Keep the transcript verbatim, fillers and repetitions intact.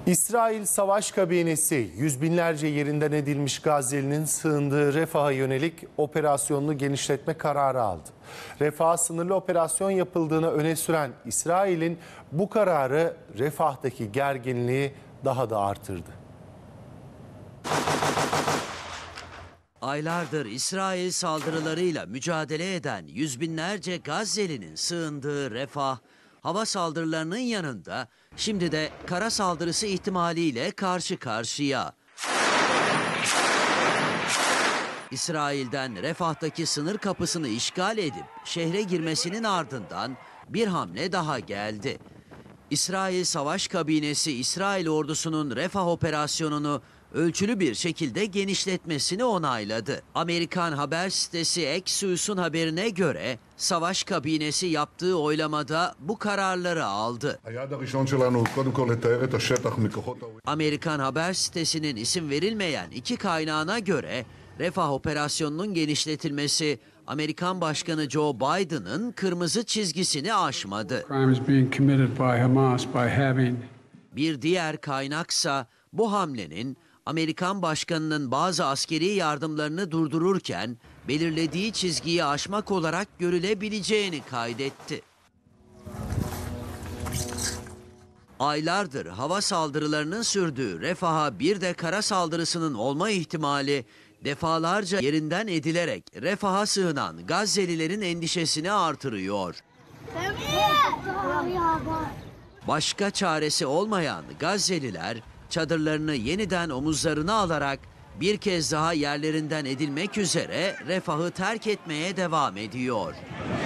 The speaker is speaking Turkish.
İsrail Savaş Kabinesi yüz binlerce yerinden edilmiş Gazze'linin sığındığı Refah'a yönelik operasyonunu genişletme kararı aldı. Refah'a sınırlı operasyon yapıldığını öne süren İsrail'in bu kararı Refah'taki gerginliği daha da artırdı. Aylardır İsrail saldırılarıyla mücadele eden yüz binlerce Gazze'linin sığındığı Refah, hava saldırılarının yanında şimdi de kara saldırısı ihtimaliyle karşı karşıya. İsrail'den Refah'taki sınır kapısını işgal edip şehre girmesinin ardından bir hamle daha geldi. İsrail Savaş Kabinesi İsrail ordusunun Refah operasyonunu ölçülü bir şekilde genişletmesini onayladı. Amerikan haber sitesi Axios'un haberine göre Savaş Kabinesi yaptığı oylamada bu kararları aldı. Amerikan haber sitesinin isim verilmeyen iki kaynağına göre Refah operasyonunun genişletilmesi Amerikan Başkanı Joe Biden'ın kırmızı çizgisini aşmadı. Bir diğer kaynaksa bu hamlenin Amerikan Başkanı'nın bazı askeri yardımlarını durdururken belirlediği çizgiyi aşmak olarak görülebileceğini kaydetti. Aylardır hava saldırılarının sürdüğü Refah'a bir de kara saldırısının olma ihtimali defalarca yerinden edilerek Refah'a sığınan Gazze'lilerin endişesini artırıyor. Başka çaresi olmayan Gazze'liler çadırlarını yeniden omuzlarına alarak bir kez daha yerlerinden edilmek üzere Refah'ı terk etmeye devam ediyor.